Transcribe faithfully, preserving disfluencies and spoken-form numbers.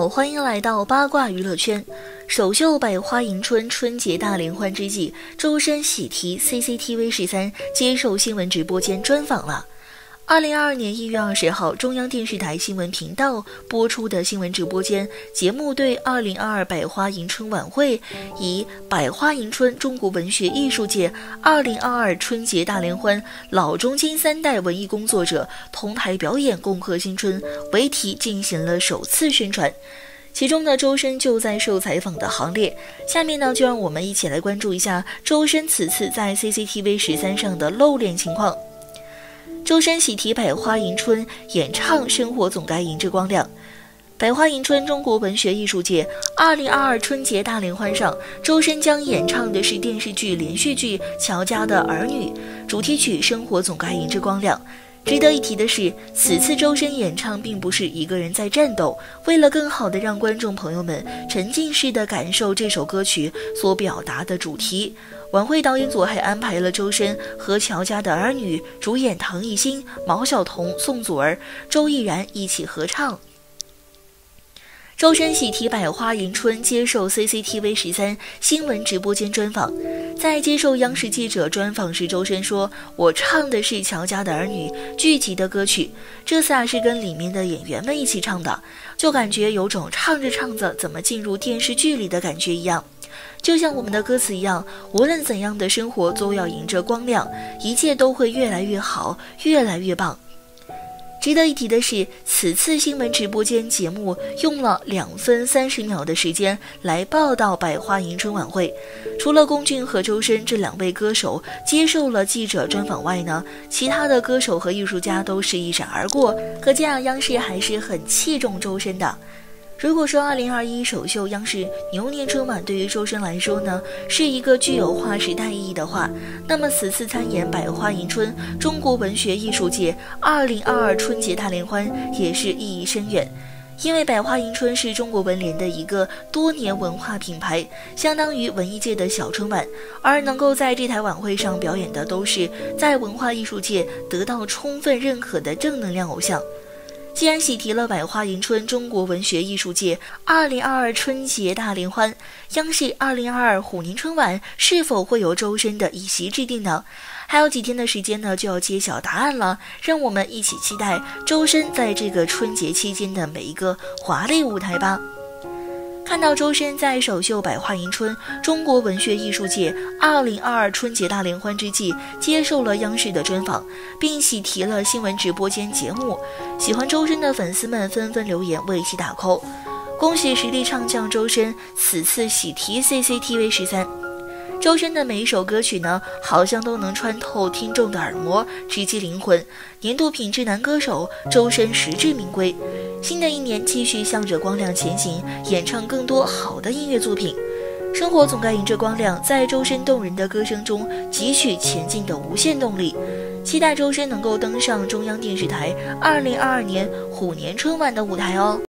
好，欢迎来到八卦娱乐圈。首秀百花迎春春节大联欢之际，周深喜提 C C T V 十三接受新闻直播间专访了。二零二二年一月二十号，中央电视台新闻频道播出的新闻直播间节目对二零二二百花迎春晚会以百花迎春中国文学艺术界二零二二春节大联欢老中青三代文艺工作者同台表演恭贺新春为题进行了首次宣传。其中呢，周深就在受采访的行列。下面呢，就让我们一起来关注一下周深此次在 C C T V 十三上的露脸情况。周深喜提百花迎春，演唱生活总该迎着光亮。百花迎春中国文学艺术界二零二二春节大联欢上，周深将演唱的是电视剧连续剧《乔家的儿女》主题曲《生活总该迎着光亮》。值得一提的是，此次周深演唱并不是一个人在战斗，为了更好地让观众朋友们沉浸式地感受这首歌曲所表达的主题，晚会导演组还安排了周深和乔家的儿女主演唐艺昕、毛晓彤、宋祖儿、周逸然一起合唱。周深喜提百花迎春接受 C C T V 十三新闻直播间专访。在接受央视记者专访时，周深说：“我唱的是《乔家的儿女》剧集的歌曲，这次啊是跟里面的演员们一起唱的，就感觉有种唱着唱着怎么进入电视剧里的感觉一样。就像我们的歌词一样，无论怎样的生活都要迎着光亮，一切都会越来越好，越来越棒。”值得一提的是，此次新闻直播间节目用了两分三十秒的时间来报道百花迎春晚会。除了龚俊和周深这两位歌手接受了记者专访外呢，其他的歌手和艺术家都是一闪而过，可见啊，央视还是很器重周深的。如果说二零二一首秀央视牛年春晚对于周深来说呢是一个具有划时代意义的话，那么此次参演百花迎春中国文学艺术界二零二二春节大联欢也是意义深远。因为百花迎春是中国文联的一个多年文化品牌，相当于文艺界的小春晚，而能够在这台晚会上表演的都是在文化艺术界得到充分认可的正能量偶像。既然喜提了百花迎春中国文学艺术界二零二二春节大联欢，央视二零二二虎年春晚是否会有周深的一席之地呢？还有几天的时间呢，就要揭晓答案了，让我们一起期待周深在这个春节期间的每一个华丽舞台吧。看到周深在首秀百花迎春中国文学艺术界二零二二春节大联欢之际接受了央视的专访，并喜提了新闻直播间节目，喜欢周深的粉丝们纷纷留言为其打 call。 恭喜实力唱将周深此次喜提 C C T V 十三。周深的每一首歌曲呢，好像都能穿透听众的耳膜，直击灵魂。年度品质男歌手周深实至名归。新的一年继续向着光亮前行，演唱更多好的音乐作品。生活总该迎着光亮，在周深动人的歌声中汲取前进的无限动力。期待周深能够登上中央电视台二零二二年虎年春晚的舞台哦。